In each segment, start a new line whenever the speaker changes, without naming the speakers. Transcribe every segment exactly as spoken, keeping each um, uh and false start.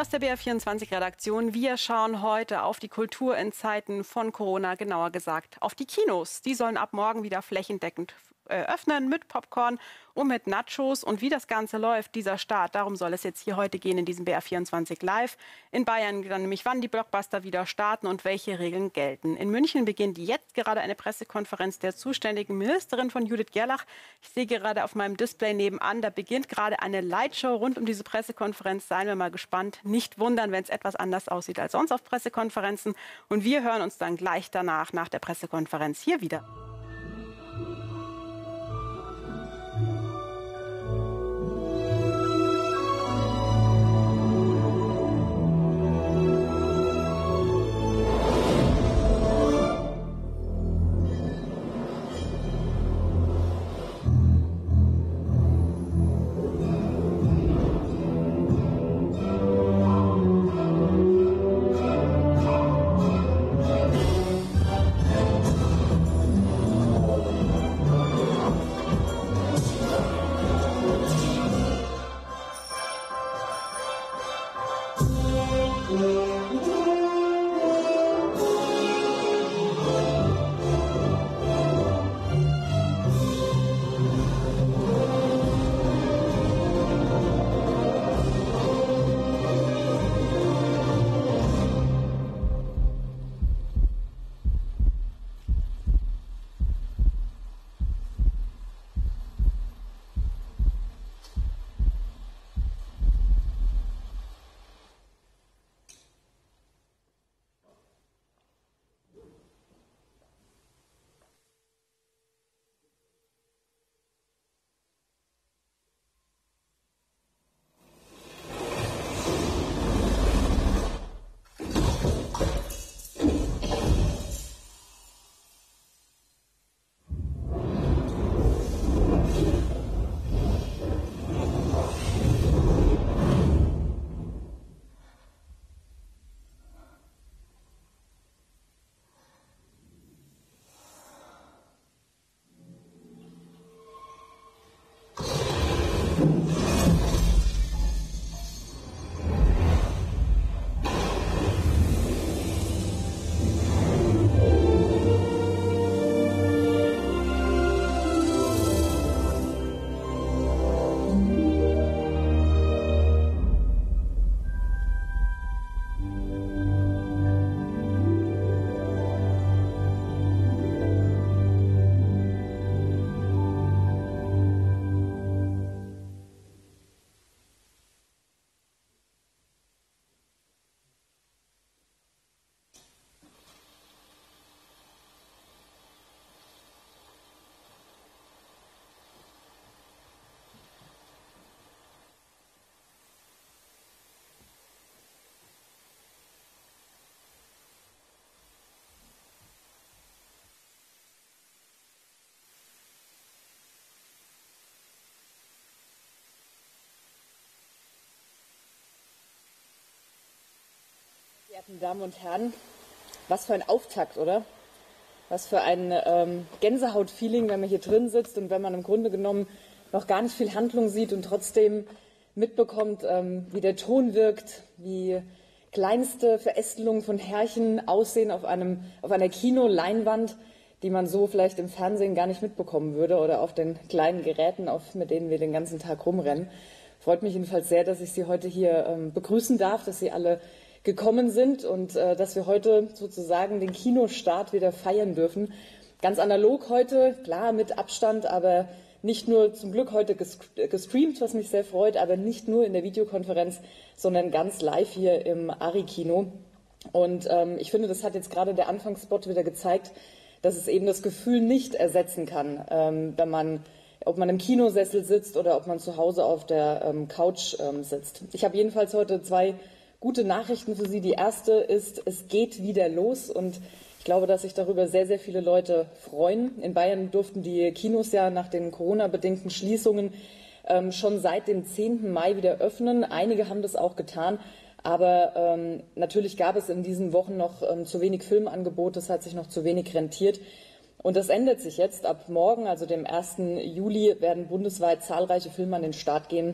aus der B R vierundzwanzig-Redaktion. Wir schauen heute auf die Kultur in Zeiten von Corona, genauer gesagt auf die Kinos. Die sollen ab morgen wieder flächendeckend äh, öffnen mit Popcorn und mit Nachos. Und wie das Ganze läuft, dieser Start, darum soll es jetzt hier heute gehen in diesem B R vierundzwanzig Live. In Bayern dann nämlich, wann die Blockbuster wieder starten und welche Regeln gelten. In München beginnt jetzt gerade eine Pressekonferenz der zuständigen Ministerin von Judith Gerlach. Ich sehe gerade auf meinem Display nebenan, da beginnt gerade eine Lightshow rund um diese Pressekonferenz. Seien wir mal gespannt. Nicht wundern, wenn es etwas anders aussieht als sonst auf Pressekonferenzen. Und wir hören uns dann gleich danach, nach der Pressekonferenz, hier wieder.
Verehrten Damen und Herren, was für ein Auftakt, oder? Was für ein ähm, Gänsehaut-Feeling, wenn man hier drin sitzt und wenn man im Grunde genommen noch gar nicht viel Handlung sieht und trotzdem mitbekommt, ähm, wie der Ton wirkt, wie kleinste Verästelungen von Härchen aussehen auf, einem, auf einer Kinoleinwand, die man so vielleicht im Fernsehen gar nicht mitbekommen würde oder auf den kleinen Geräten, auf, mit denen wir den ganzen Tag rumrennen. Freut mich jedenfalls sehr, dass ich Sie heute hier ähm, begrüßen darf, dass Sie alle gekommen sind und äh, dass wir heute sozusagen den Kinostart wieder feiern dürfen. Ganz analog heute, klar mit Abstand, aber nicht nur zum Glück heute gestreamt, was mich sehr freut, aber nicht nur in der Videokonferenz, sondern ganz live hier im Ari-Kino. Und ähm, ich finde, das hat jetzt gerade der Anfangsspot wieder gezeigt, dass es eben das Gefühl nicht ersetzen kann, ähm, wenn man, ob man im Kinosessel sitzt oder ob man zu Hause auf der ähm, Couch ähm, sitzt. Ich habe jedenfalls heute zwei gute Nachrichten für Sie. Die erste ist, es geht wieder los und ich glaube, dass sich darüber sehr, sehr viele Leute freuen. In Bayern durften die Kinos ja nach den Corona-bedingten Schließungen ähm, schon seit dem zehnten Mai wieder öffnen. Einige haben das auch getan, aber ähm, natürlich gab es in diesen Wochen noch ähm, zu wenig Filmangebot, das hat sich noch zu wenig rentiert. Und das ändert sich jetzt. Ab morgen, also dem ersten Juli, werden bundesweit zahlreiche Filme an den Start gehen.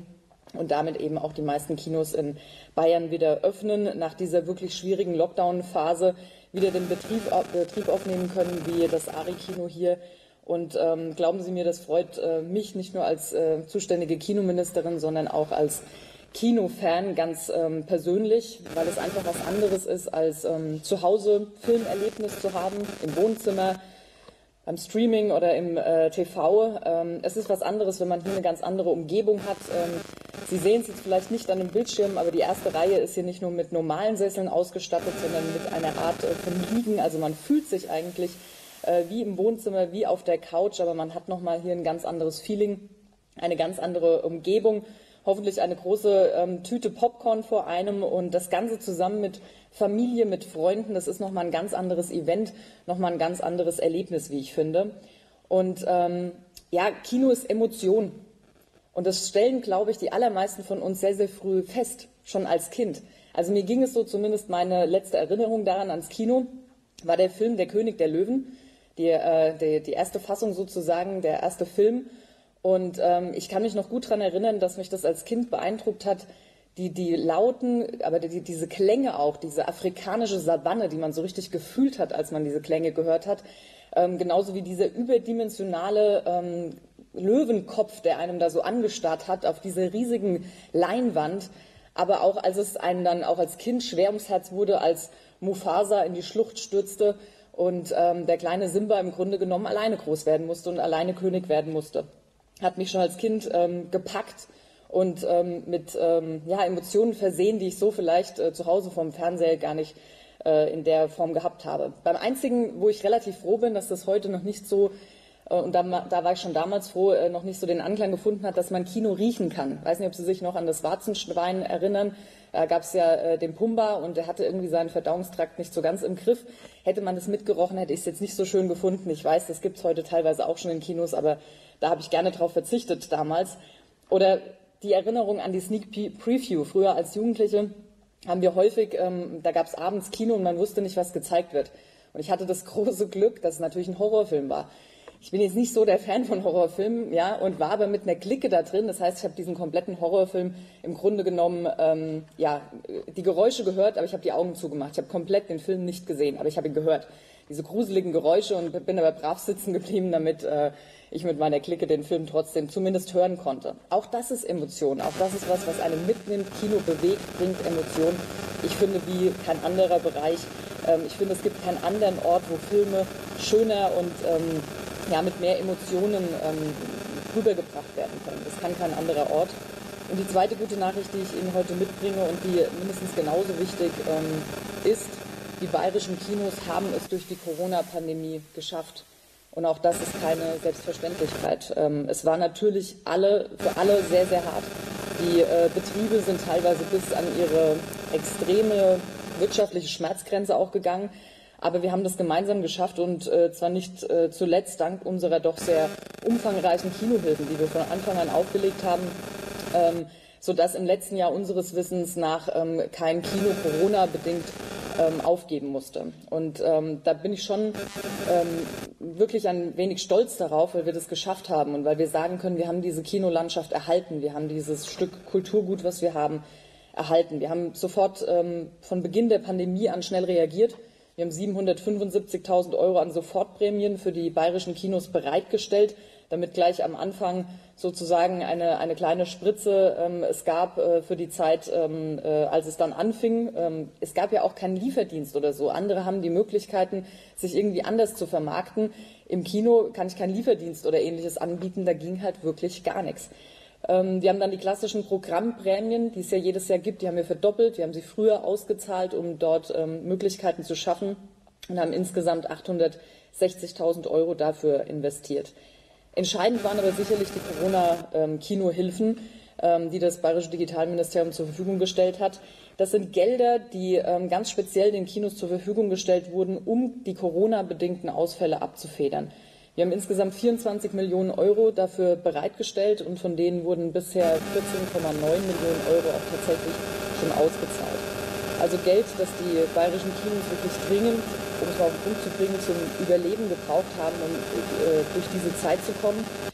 und damit eben auch die meisten Kinos in Bayern wieder öffnen, nach dieser wirklich schwierigen Lockdown-Phase wieder den Betrieb, Betrieb aufnehmen können, wie das Ari-Kino hier. Und ähm, glauben Sie mir, das freut äh, mich nicht nur als äh, zuständige Kinoministerin, sondern auch als Kinofan ganz ähm, persönlich, weil es einfach was anderes ist, als ähm, zu Hause Filmerlebnis zu haben, im Wohnzimmer, beim Streaming oder im äh, T V. Ähm, es ist was anderes, wenn man hier eine ganz andere Umgebung hat. Ähm, Sie sehen es jetzt vielleicht nicht an dem Bildschirm, aber die erste Reihe ist hier nicht nur mit normalen Sesseln ausgestattet, sondern mit einer Art äh, von Liegen. Also man fühlt sich eigentlich äh, wie im Wohnzimmer, wie auf der Couch, aber man hat nochmal hier ein ganz anderes Feeling, eine ganz andere Umgebung. Hoffentlich eine große ähm, Tüte Popcorn vor einem und das Ganze zusammen mit Familie, mit Freunden. Das ist nochmal ein ganz anderes Event, nochmal ein ganz anderes Erlebnis, wie ich finde. Und ähm, ja, Kino ist Emotion. Und das stellen, glaube ich, die allermeisten von uns sehr, sehr früh fest, schon als Kind. Also mir ging es so, zumindest meine letzte Erinnerung daran ans Kino, war der Film Der König der Löwen, die, äh, die, die erste Fassung sozusagen, der erste Film. Und ähm, ich kann mich noch gut daran erinnern, dass mich das als Kind beeindruckt hat, die, die Lauten, aber die, diese Klänge auch, diese afrikanische Savanne, die man so richtig gefühlt hat, als man diese Klänge gehört hat, ähm, genauso wie dieser überdimensionale ähm, Löwenkopf, der einem da so angestarrt hat auf dieser riesigen Leinwand, aber auch als es einem dann auch als Kind schwer ums Herz wurde, als Mufasa in die Schlucht stürzte und ähm, der kleine Simba im Grunde genommen alleine groß werden musste und alleine König werden musste. Hat mich schon als Kind ähm, gepackt und ähm, mit ähm, ja, Emotionen versehen, die ich so vielleicht äh, zu Hause vorm Fernseher gar nicht äh, in der Form gehabt habe. Beim einzigen, wo ich relativ froh bin, dass das heute noch nicht so, äh, und da, da war ich schon damals froh, äh, noch nicht so den Anklang gefunden hat, dass man Kino riechen kann. Ich weiß nicht, ob Sie sich noch an das Warzenschwein erinnern. Da gab es ja äh, den Pumba und der hatte irgendwie seinen Verdauungstrakt nicht so ganz im Griff. Hätte man das mitgerochen, hätte ich es jetzt nicht so schön gefunden. Ich weiß, das gibt es heute teilweise auch schon in Kinos, aber da habe ich gerne drauf verzichtet damals. Oder die Erinnerung an die Sneak Preview. Früher als Jugendliche haben wir häufig, ähm, da gab es abends Kino und man wusste nicht, was gezeigt wird. Und ich hatte das große Glück, dass es natürlich ein Horrorfilm war. Ich bin jetzt nicht so der Fan von Horrorfilmen, ja, und war aber mit einer Clique da drin. Das heißt, ich habe diesen kompletten Horrorfilm im Grunde genommen, ähm, ja, die Geräusche gehört, aber ich habe die Augen zugemacht. Ich habe komplett den Film nicht gesehen, aber ich habe ihn gehört. Diese gruseligen Geräusche und bin aber brav sitzen geblieben, damit äh, ich mit meiner Clique den Film trotzdem zumindest hören konnte. Auch das ist Emotion, auch das ist was, was einen mitnimmt. Kino bewegt, bringt Emotion. Ich finde, wie kein anderer Bereich. Ähm, ich finde, es gibt keinen anderen Ort, wo Filme schöner und ähm, ja, mit mehr Emotionen ähm, rübergebracht werden können. Das kann kein anderer Ort. Und die zweite gute Nachricht, die ich Ihnen heute mitbringe und die mindestens genauso wichtig ähm, ist, die bayerischen Kinos haben es durch die Corona-Pandemie geschafft. Und auch das ist keine Selbstverständlichkeit. Ähm, es war natürlich alle, für alle sehr, sehr hart. Die äh, Betriebe sind teilweise bis an ihre extreme wirtschaftliche Schmerzgrenze auch gegangen. Aber wir haben das gemeinsam geschafft und äh, zwar nicht äh, zuletzt dank unserer doch sehr umfangreichen Kinohilfen, die wir von Anfang an aufgelegt haben, ähm, sodass im letzten Jahr unseres Wissens nach ähm, kein Kino Corona-bedingt ähm, aufgeben musste. Und ähm, da bin ich schon ähm, wirklich ein wenig stolz darauf, weil wir das geschafft haben und weil wir sagen können, wir haben diese Kinolandschaft erhalten, wir haben dieses Stück Kulturgut, was wir haben, erhalten. Wir haben sofort ähm, von Beginn der Pandemie an schnell reagiert. Wir haben siebenhundertfünfundsiebzigtausend Euro an Sofortprämien für die bayerischen Kinos bereitgestellt, damit gleich am Anfang sozusagen eine, eine kleine Spritze ähm, es gab äh, für die Zeit, ähm, äh, als es dann anfing. Ähm, es gab ja auch keinen Lieferdienst oder so. Andere haben die Möglichkeiten, sich irgendwie anders zu vermarkten. Im Kino kann ich keinen Lieferdienst oder Ähnliches anbieten. Da ging halt wirklich gar nichts. Ähm, wir haben dann die klassischen Programmprämien, die es ja jedes Jahr gibt, die haben wir verdoppelt. Wir haben sie früher ausgezahlt, um dort ähm, Möglichkeiten zu schaffen und haben insgesamt achthundertsechzigtausend Euro dafür investiert. Entscheidend waren aber sicherlich die Corona-Kinohilfen, ähm, die das Bayerische Digitalministerium zur Verfügung gestellt hat. Das sind Gelder, die ähm, ganz speziell den Kinos zur Verfügung gestellt wurden, um die Corona-bedingten Ausfälle abzufedern. Wir haben insgesamt vierundzwanzig Millionen Euro dafür bereitgestellt und von denen wurden bisher vierzehn Komma neun Millionen Euro auch tatsächlich schon ausgezahlt. Also Geld, das die bayerischen Kinos wirklich dringend, um es mal auf den Punkt zu bringen, zum Überleben gebraucht haben, um äh, durch diese Zeit zu kommen.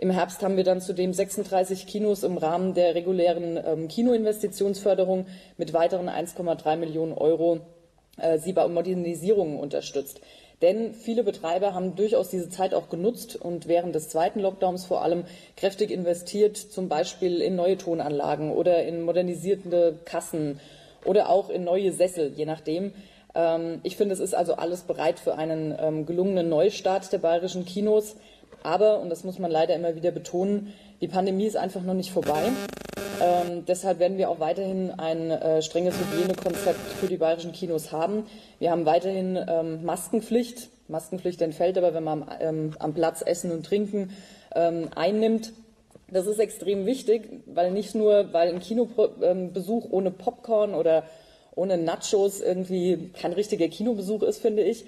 Im Herbst haben wir dann zudem sechsunddreißig Kinos im Rahmen der regulären ähm, Kinoinvestitionsförderung mit weiteren eins Komma drei Millionen Euro äh, sie bei Modernisierungen unterstützt. Denn viele Betreiber haben durchaus diese Zeit auch genutzt und während des zweiten Lockdowns vor allem kräftig investiert, zum Beispiel in neue Tonanlagen oder in modernisierte Kassen oder auch in neue Sessel, je nachdem. Ähm, ich finde, es ist also alles bereit für einen ähm, gelungenen Neustart der bayerischen Kinos. Aber, und das muss man leider immer wieder betonen, die Pandemie ist einfach noch nicht vorbei. Ähm, deshalb werden wir auch weiterhin ein äh, strenges Hygienekonzept für die bayerischen Kinos haben. Wir haben weiterhin ähm, Maskenpflicht. Maskenpflicht entfällt aber, wenn man ähm, am Platz Essen und Trinken ähm, einnimmt. Das ist extrem wichtig, weil nicht nur, weil ein Kinobesuch ohne Popcorn oder ohne Nachos irgendwie kein richtiger Kinobesuch ist, finde ich.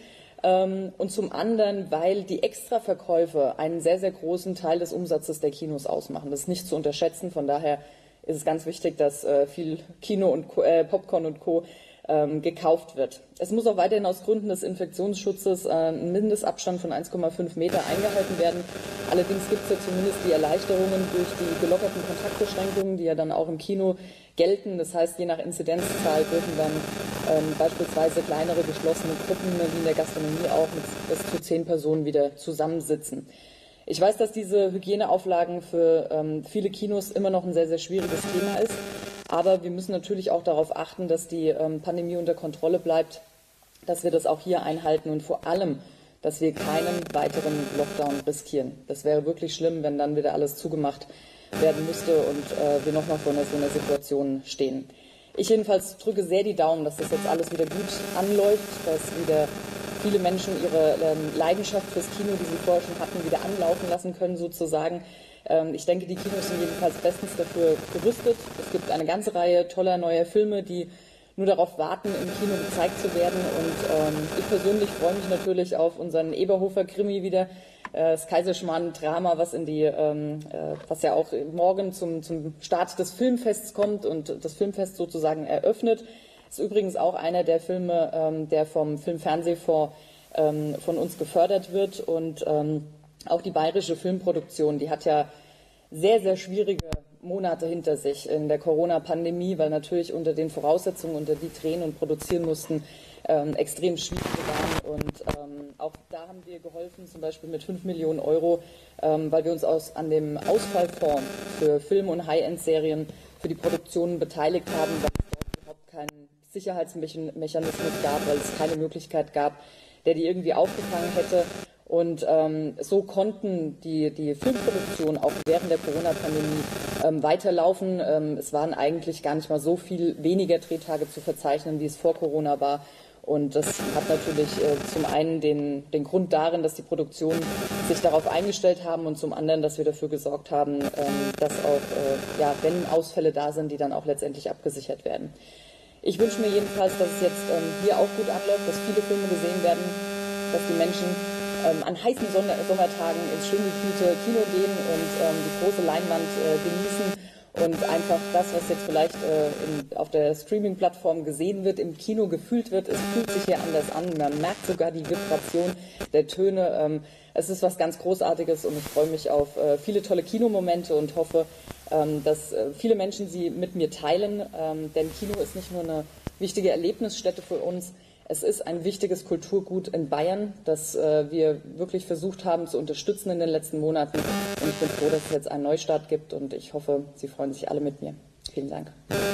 Und zum anderen, weil die Extraverkäufe einen sehr, sehr großen Teil des Umsatzes der Kinos ausmachen. Das ist nicht zu unterschätzen. Von daher ist es ganz wichtig, dass viel Kino und Co, äh, Popcorn und Co. Ähm, gekauft wird. Es muss auch weiterhin aus Gründen des Infektionsschutzes äh, ein Mindestabstand von eins Komma fünf Meter eingehalten werden. Allerdings gibt es ja zumindest die Erleichterungen durch die gelockerten Kontaktbeschränkungen, die ja dann auch im Kino gelten. Das heißt, je nach Inzidenzzahl dürfen dann ähm, beispielsweise kleinere geschlossene Gruppen, wie in der Gastronomie auch, mit bis zu zehn Personen wieder zusammensitzen. Ich weiß, dass diese Hygieneauflagen für ähm, viele Kinos immer noch ein sehr, sehr schwieriges Thema ist. Aber wir müssen natürlich auch darauf achten, dass die ähm, Pandemie unter Kontrolle bleibt, dass wir das auch hier einhalten und vor allem, dass wir keinen weiteren Lockdown riskieren. Das wäre wirklich schlimm, wenn dann wieder alles zugemacht werden müsste und äh, wir nochmal vor einer, so einer Situation stehen. Ich jedenfalls drücke sehr die Daumen, dass das jetzt alles wieder gut anläuft, dass wieder viele Menschen ihre ähm, Leidenschaft fürs Kino, die sie vorher schon hatten, wieder anlaufen lassen können sozusagen. Ähm, ich denke, die Kinos sind jedenfalls bestens dafür gerüstet. Es gibt eine ganze Reihe toller neuer Filme, die nur darauf warten, im Kino gezeigt zu werden. Und ähm, ich persönlich freue mich natürlich auf unseren Eberhofer-Krimi wieder, äh, das Kaiserschmarrn-Drama, was in die, ähm, äh, was ja auch morgen zum, zum Start des Filmfests kommt und das Filmfest sozusagen eröffnet. Ist übrigens auch einer der Filme, ähm, der vom Filmfernsehfonds ähm, von uns gefördert wird. Und ähm, auch die bayerische Filmproduktion, die hat ja sehr, sehr schwierige Monate hinter sich in der Corona-Pandemie, weil natürlich unter den Voraussetzungen, unter die drehen und produzieren mussten, ähm, extrem schwierig waren. Und ähm, auch da haben wir geholfen, zum Beispiel mit fünf Millionen Euro, ähm, weil wir uns aus, an dem Ausfallfonds für Film- und High-End-Serien für die Produktionen beteiligt haben, weil es dort überhaupt keinen Sicherheitsmechanismus gab, weil es keine Möglichkeit gab, der die irgendwie aufgefangen hätte. Und ähm, so konnten die, die Filmproduktionen auch während der Corona-Pandemie ähm, weiterlaufen. Ähm, es waren eigentlich gar nicht mal so viel weniger Drehtage zu verzeichnen, wie es vor Corona war. Und das hat natürlich äh, zum einen den, den Grund darin, dass die Produktionen sich darauf eingestellt haben und zum anderen, dass wir dafür gesorgt haben, ähm, dass auch, äh, ja, wenn Ausfälle da sind, die dann auch letztendlich abgesichert werden. Ich wünsche mir jedenfalls, dass es jetzt ähm, hier auch gut abläuft, dass viele Filme gesehen werden, dass die Menschen ähm, an heißen Sonne Sommertagen ins schön gekühlte Kino gehen und ähm, die große Leinwand äh, genießen und einfach das, was jetzt vielleicht äh, in, auf der Streaming-Plattform gesehen wird, im Kino gefühlt wird, es fühlt sich hier anders an. Man merkt sogar die Vibration der Töne. Ähm, es ist was ganz Großartiges und ich freue mich auf äh, viele tolle Kinomomente und hoffe, ähm, dass äh, viele Menschen sie mit mir teilen. Ähm, denn Kino ist nicht nur eine wichtige Erlebnisstätte für uns, es ist ein wichtiges Kulturgut in Bayern, das äh, wir wirklich versucht haben zu unterstützen in den letzten Monaten. Und ich bin froh, dass es jetzt einen Neustart gibt und ich hoffe, Sie freuen sich alle mit mir. Vielen Dank.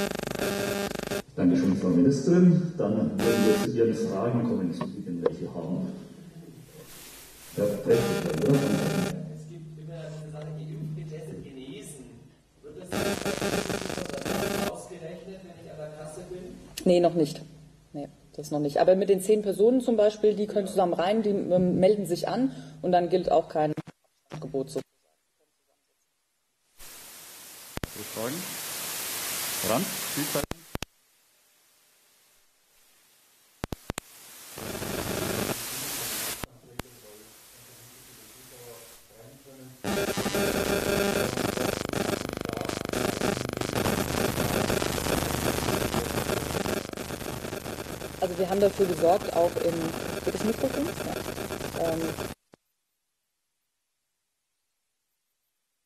Dankeschön, Frau Ministerin. Dann werden wir zu Ihren Fragen kommen, zu Ihnen welche haben. Ja, recht, oder?
Es gibt immer eine Sache, geimpft, getestet, genesen. Wird das ausgerechnet, wenn ich an der Kasse bin?
Nee, noch nicht. Nee, das noch nicht. Aber mit den zehn Personen zum Beispiel, die können zusammen rein, die ähm, melden sich an und dann gilt auch kein Angebot so.
Fragen? Rand? Spielzeit?
Also wir haben dafür gesorgt, auch im, wird das Mikrofon? Ja. Ähm,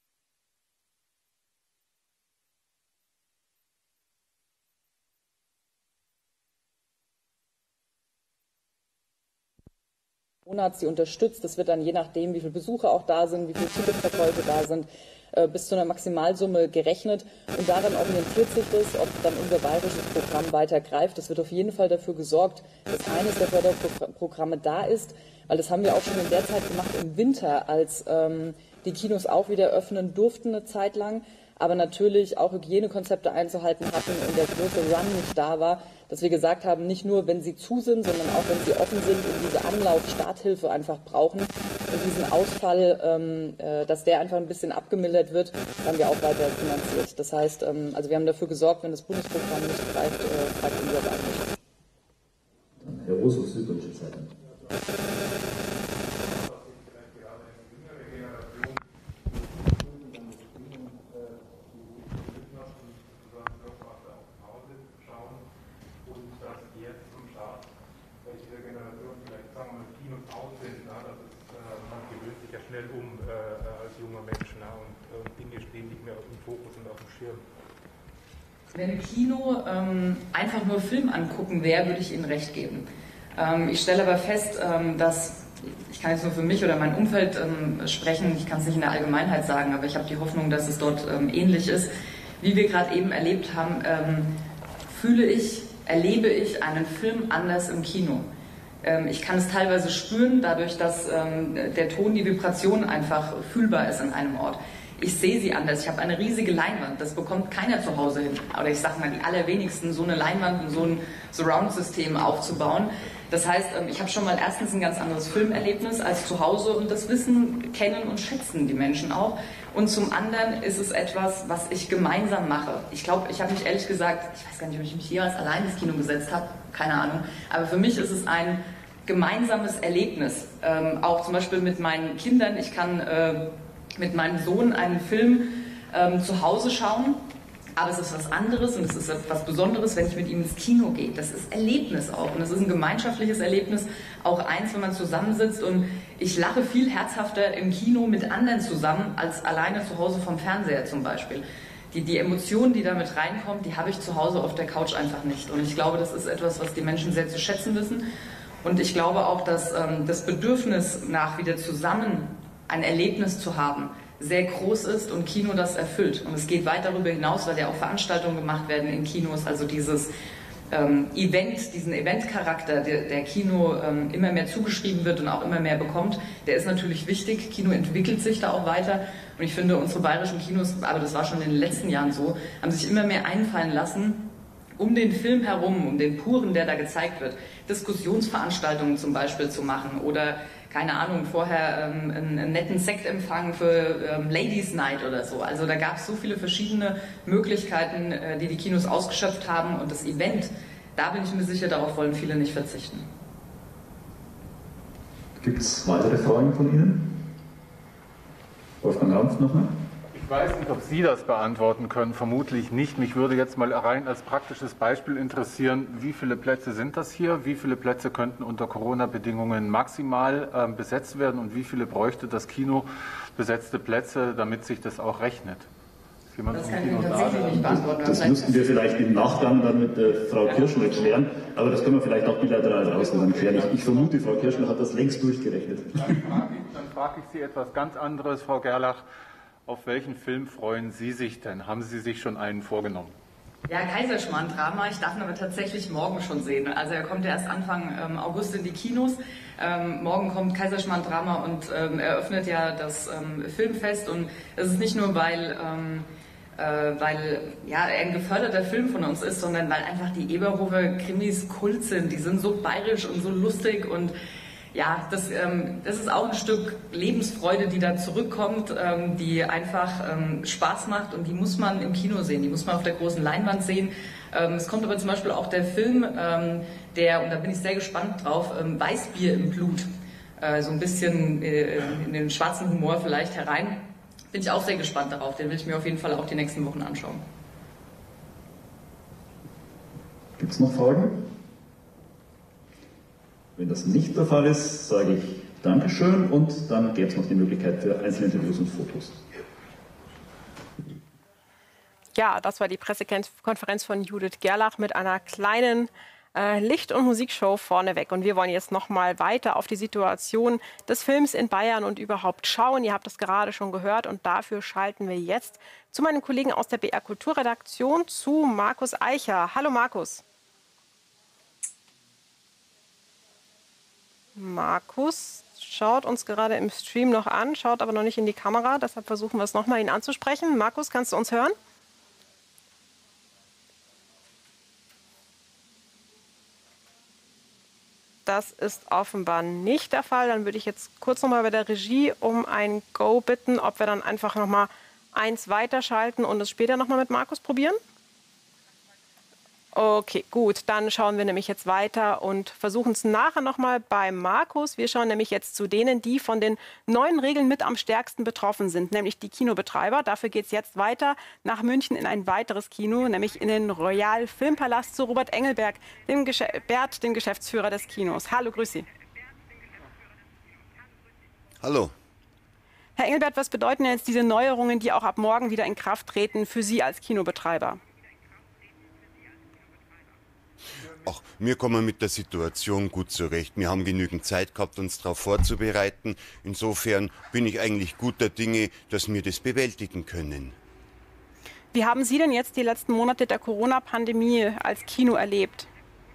Monats, die unterstützt. Das wird dann je nachdem, wie viele Besucher auch da sind, wie viele Ticketverkäufe da sind, bis zu einer Maximalsumme gerechnet. Und daran orientiert sich das, ob dann unser bayerisches Programm weiter greift. Es wird auf jeden Fall dafür gesorgt, dass eines der Förderprogramme da ist, weil das haben wir auch schon in der Zeit gemacht im Winter, als ähm, die Kinos auch wieder öffnen durften eine Zeit lang, aber natürlich auch Hygienekonzepte einzuhalten hatten und der große Run nicht da war, dass wir gesagt haben, nicht nur, wenn sie zu sind, sondern auch, wenn sie offen sind und diese Anlauf-Starthilfe einfach brauchen und diesen Ausfall, ähm, äh, dass der einfach ein bisschen abgemildert wird, haben wir auch weiter finanziert. Das heißt, ähm, also wir haben dafür gesorgt, wenn das Bundesprogramm nicht greift, äh, greift unser Bein nicht.
Herr Rosus, Süddeutsche Zeitung.
Schnell um äh, als junger Mensch, na, und äh, Dinge stehen nicht mehr auf dem Fokus und auf dem Schirm.
Wenn Kino ähm, einfach nur Film angucken wäre, würde ich Ihnen recht geben. Ähm, ich stelle aber fest, ähm, dass, ich kann jetzt nur für mich oder mein Umfeld ähm, sprechen, ich kann es nicht in der Allgemeinheit sagen, aber ich habe die Hoffnung, dass es dort ähm, ähnlich ist. Wie wir gerade eben erlebt haben, ähm, fühle ich, erlebe ich einen Film anders im Kino. Ich kann es teilweise spüren, dadurch, dass ähm, der Ton, die Vibration einfach fühlbar ist an einem Ort. Ich sehe sie anders. Ich habe eine riesige Leinwand. Das bekommt keiner zu Hause hin. Oder ich sage mal, die allerwenigsten, so eine Leinwand und so ein Surround-System aufzubauen. Das heißt, ähm, ich habe schon mal erstens ein ganz anderes Filmerlebnis als zu Hause und das Wissen kennen und schätzen die Menschen auch. Und zum anderen ist es etwas, was ich gemeinsam mache. Ich glaube, ich habe mich ehrlich gesagt, ich weiß gar nicht, ob ich mich jemals allein ins Kino gesetzt habe, keine Ahnung. Aber für mich ist es ein gemeinsames Erlebnis. Ähm, auch zum Beispiel mit meinen Kindern. Ich kann äh, mit meinem Sohn einen Film ähm, zu Hause schauen. Aber es ist was anderes und es ist etwas Besonderes, wenn ich mit ihm ins Kino gehe. Das ist Erlebnis auch. Und es ist ein gemeinschaftliches Erlebnis. Auch eins, wenn man zusammensitzt. Und ich lache viel herzhafter im Kino mit anderen zusammen, als alleine zu Hause vom Fernseher zum Beispiel. Die, die Emotionen, die damit reinkommen, die habe ich zu Hause auf der Couch einfach nicht. Und ich glaube, das ist etwas, was die Menschen sehr zu schätzen wissen. Und ich glaube auch, dass ähm, das Bedürfnis nach wieder zusammen ein Erlebnis zu haben, sehr groß ist und Kino das erfüllt. Und es geht weit darüber hinaus, weil ja auch Veranstaltungen gemacht werden in Kinos, also dieses ähm, Event, diesen Eventcharakter, der, der Kino ähm, immer mehr zugeschrieben wird und auch immer mehr bekommt, der ist natürlich wichtig. Kino entwickelt sich da auch weiter. Und ich finde, unsere bayerischen Kinos, aber das war schon in den letzten Jahren so, haben sich immer mehr einfallen lassen, um den Film herum, um den Puren, der da gezeigt wird, Diskussionsveranstaltungen zum Beispiel zu machen oder, keine Ahnung, vorher ähm, einen, einen netten Sektempfang für ähm, Ladies Night oder so. Also da gab es so viele verschiedene Möglichkeiten, äh, die die Kinos ausgeschöpft haben und das Event, da bin ich mir sicher, darauf wollen viele nicht verzichten.
Gibt es weitere Fragen von Ihnen? Wolfgang Rampf nochmal.
Ich weiß nicht, ob Sie das beantworten können, vermutlich nicht. Mich würde jetzt mal rein als praktisches Beispiel interessieren, wie viele Plätze sind das hier? Wie viele Plätze könnten unter Corona-Bedingungen maximal äh, besetzt werden und wie viele bräuchte das Kino besetzte Plätze, damit sich das auch rechnet?
Das kann ich Ihnen tatsächlich nicht beantworten.
Das, das müssten wir vielleicht im Nachgang dann mit äh, Frau Kirschner klären, aber das können wir vielleicht auch bilateral rausnehmen. Ich, ich vermute, Frau Kirschner hat das längst durchgerechnet.
Dann frage ich, dann frage ich Sie etwas ganz anderes, Frau Gerlach. Auf welchen Film freuen Sie sich denn? Haben Sie sich schon einen vorgenommen?
Ja, Kaiserschmarrn-Drama. Ich darf ihn aber tatsächlich morgen schon sehen. Also er kommt ja erst Anfang ähm, August in die Kinos. Ähm, morgen kommt Kaiserschmarrn-Drama und ähm, eröffnet ja das ähm, Filmfest. Und es ist nicht nur, weil, ähm, äh, weil ja, er ein geförderter Film von uns ist, sondern weil einfach die Eberhofer-Krimis Kult sind. Die sind so bayerisch und so lustig und ja, das, ähm, das ist auch ein Stück Lebensfreude, die da zurückkommt, ähm, die einfach ähm, Spaß macht und die muss man im Kino sehen, die muss man auf der großen Leinwand sehen. Ähm, es kommt aber zum Beispiel auch der Film, ähm, der, und da bin ich sehr gespannt drauf, ähm, Weißbier im Blut, äh, so ein bisschen äh, in den schwarzen Humor vielleicht herein. Bin ich auch sehr gespannt darauf, den will ich mir auf jeden Fall auch die nächsten Wochen anschauen.
Gibt es noch Fragen? Wenn das nicht der Fall ist, sage ich Dankeschön und dann gäbe es noch die Möglichkeit für Einzelinterviews und Fotos.
Ja, das war die Pressekonferenz von Judith Gerlach mit einer kleinen äh, Licht- und Musikshow vorneweg. Und wir wollen jetzt noch mal weiter auf die Situation des Films in Bayern und überhaupt schauen. Ihr habt das gerade schon gehört und dafür schalten wir jetzt zu meinem Kollegen aus der B R Kulturredaktion, zu Markus Eicher. Hallo Markus. Markus schaut uns gerade im Stream noch an, schaut aber noch nicht in die Kamera. Deshalb versuchen wir es nochmal, ihn anzusprechen. Markus, kannst du uns hören? Das ist offenbar nicht der Fall. Dann würde ich jetzt kurz noch mal bei der Regie um ein Go bitten, ob wir dann einfach noch mal eins weiterschalten und es später noch mal mit Markus probieren. Okay, gut, dann schauen wir nämlich jetzt weiter und versuchen es nachher noch mal bei Markus. Wir schauen nämlich jetzt zu denen, die von den neuen Regeln mit am stärksten betroffen sind, nämlich die Kinobetreiber. Dafür geht es jetzt weiter nach München in ein weiteres Kino, nämlich in den Royal Filmpalast zu Robert Engelberg, dem, Gesch Bert, dem Geschäftsführer des Kinos. Hallo, grüß Sie.
Hallo.
Herr Engelbert, was bedeuten jetzt diese Neuerungen, die auch ab morgen wieder in Kraft treten, für Sie als Kinobetreiber?
Ach, wir kommen mit der Situation gut zurecht. Wir haben genügend Zeit gehabt, uns darauf vorzubereiten. Insofern bin ich eigentlich guter Dinge, dass wir das bewältigen können.
Wie haben Sie denn jetzt die letzten Monate der Corona-Pandemie als Kino erlebt?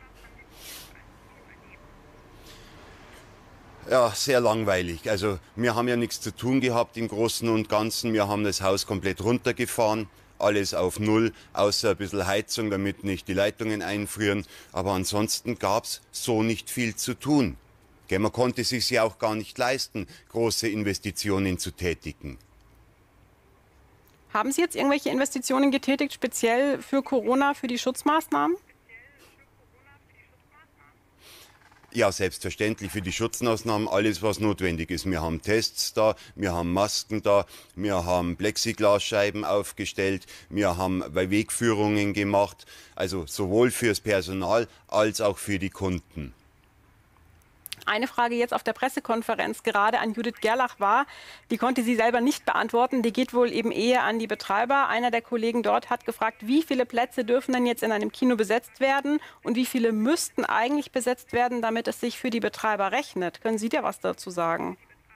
Ja, sehr langweilig. Also wir haben ja nichts zu tun gehabt im Großen und Ganzen. Wir haben das Haus komplett runtergefahren. Alles auf Null, außer ein bisschen Heizung, damit nicht die Leitungen einfrieren. Aber ansonsten gab es so nicht viel zu tun. Man konnte es sich ja auch gar nicht leisten, große Investitionen zu tätigen.
Haben Sie jetzt irgendwelche Investitionen getätigt, speziell für Corona, für die Schutzmaßnahmen?
Ja, selbstverständlich für die Schutzmaßnahmen alles, was notwendig ist. Wir haben Tests da, wir haben Masken da, wir haben Plexiglasscheiben aufgestellt, wir haben Wegführungen gemacht, also sowohl fürs Personal als auch für die Kunden.
Eine Frage jetzt auf der Pressekonferenz gerade an Judith Gerlach war, die konnte sie selber nicht beantworten, die geht wohl eben eher an die Betreiber. Einer der Kollegen dort hat gefragt, wie viele Plätze dürfen denn jetzt in einem Kino besetzt werden und wie viele müssten eigentlich besetzt werden, damit es sich für die Betreiber rechnet. Können Sie da was dazu sagen?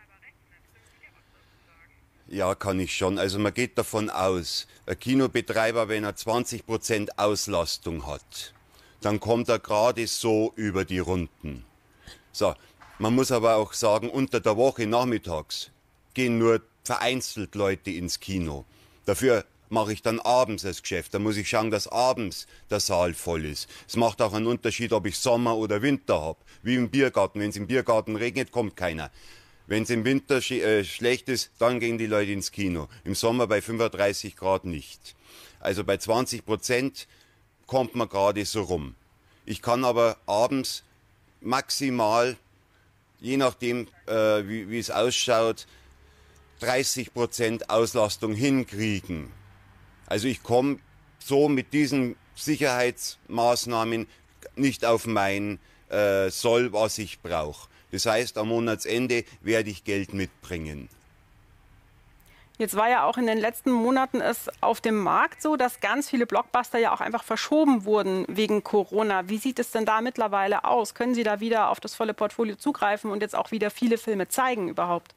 Ja, kann ich schon. Also man geht davon aus, ein Kinobetreiber, wenn er zwanzig Prozent Auslastung hat, dann kommt er gerade so über die Runden. So, man muss aber auch sagen, unter der Woche nachmittags gehen nur vereinzelt Leute ins Kino. Dafür mache ich dann abends das Geschäft. Da muss ich schauen, dass abends der Saal voll ist. Es macht auch einen Unterschied, ob ich Sommer oder Winter habe. Wie im Biergarten. Wenn es im Biergarten regnet, kommt keiner. Wenn es im Winter sch äh, schlecht ist, dann gehen die Leute ins Kino. Im Sommer bei fünfunddreißig Grad nicht. Also bei zwanzig Prozent kommt man gerade so rum. Ich kann aber abends maximal, je nachdem äh, wie, wie es ausschaut, dreißig Prozent Auslastung hinkriegen. Also ich komme so mit diesen Sicherheitsmaßnahmen nicht auf mein äh, Soll, was ich brauche. Das heißt, am Monatsende werde ich Geld mitbringen.
Jetzt war ja auch in den letzten Monaten es auf dem Markt so, dass ganz viele Blockbuster ja auch einfach verschoben wurden wegen Corona. Wie sieht es denn da mittlerweile aus? Können Sie da wieder auf das volle Portfolio zugreifen und jetzt auch wieder viele Filme zeigen überhaupt?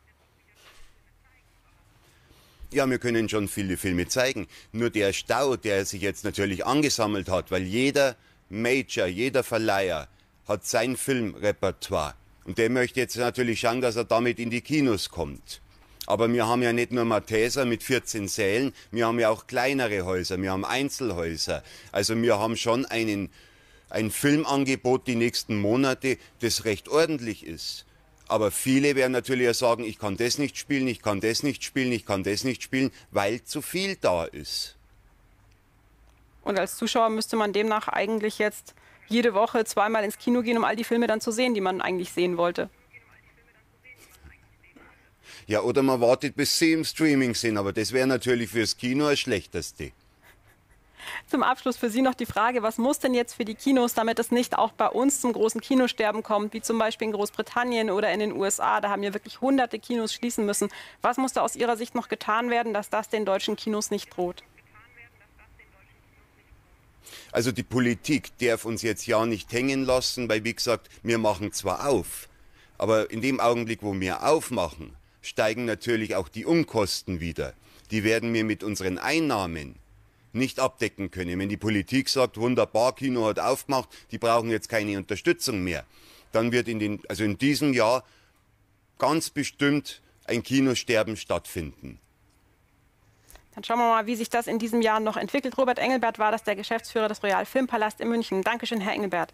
Ja, wir können schon viele Filme zeigen. Nur der Stau, der sich jetzt natürlich angesammelt hat, weil jeder Major, jeder Verleiher hat sein Filmrepertoire. Und der möchte jetzt natürlich schauen, dass er damit in die Kinos kommt. Aber wir haben ja nicht nur Malteser mit vierzehn Sälen, wir haben ja auch kleinere Häuser, wir haben Einzelhäuser. Also wir haben schon einen, ein Filmangebot die nächsten Monate, das recht ordentlich ist. Aber viele werden natürlich ja sagen, ich kann das nicht spielen, ich kann das nicht spielen, ich kann das nicht spielen, weil zu viel da ist.
Und als Zuschauer müsste man demnach eigentlich jetzt jede Woche zweimal ins Kino gehen, um all die Filme dann zu sehen, die man eigentlich sehen wollte.
Ja, oder man wartet, bis sie im Streaming sind, aber das wäre natürlich fürs Kino das Schlechteste.
Zum Abschluss für Sie noch die Frage, was muss denn jetzt für die Kinos, damit es nicht auch bei uns zum großen Kinosterben kommt, wie zum Beispiel in Großbritannien oder in den U S A, da haben ja wirklich hunderte Kinos schließen müssen. Was muss da aus Ihrer Sicht noch getan werden, dass das den deutschen Kinos nicht droht?
Also die Politik darf uns jetzt ja nicht hängen lassen, weil wie gesagt, wir machen zwar auf, aber in dem Augenblick, wo wir aufmachen, steigen natürlich auch die Unkosten wieder. Die werden wir mit unseren Einnahmen nicht abdecken können. Wenn die Politik sagt, wunderbar, Kino hat aufgemacht, die brauchen jetzt keine Unterstützung mehr, dann wird in, den, also in diesem Jahr ganz bestimmt ein Kinosterben stattfinden.
Dann schauen wir mal, wie sich das in diesem Jahr noch entwickelt. Robert Engelbert war das, der Geschäftsführer des Royal Filmpalast in München. Dankeschön, Herr Engelbert.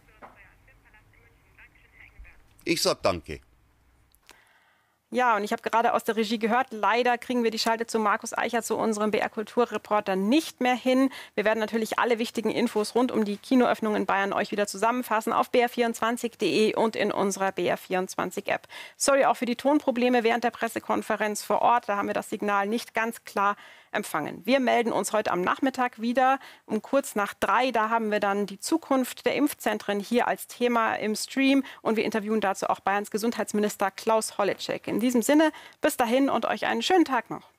Ich sage danke.
Ja, und ich habe gerade aus der Regie gehört, leider kriegen wir die Schalte zu Markus Eicher, zu unserem B R-Kulturreporter, nicht mehr hin. Wir werden natürlich alle wichtigen Infos rund um die Kinoöffnung in Bayern euch wieder zusammenfassen auf b r vierundzwanzig punkt de und in unserer B R vierundzwanzig App. Sorry auch für die Tonprobleme während der Pressekonferenz vor Ort. Da haben wir das Signal nicht ganz klar empfangen. Wir melden uns heute am Nachmittag wieder um kurz nach drei. Da haben wir dann die Zukunft der Impfzentren hier als Thema im Stream und wir interviewen dazu auch Bayerns Gesundheitsminister Klaus Holleczek. In diesem Sinne, bis dahin und euch einen schönen Tag noch.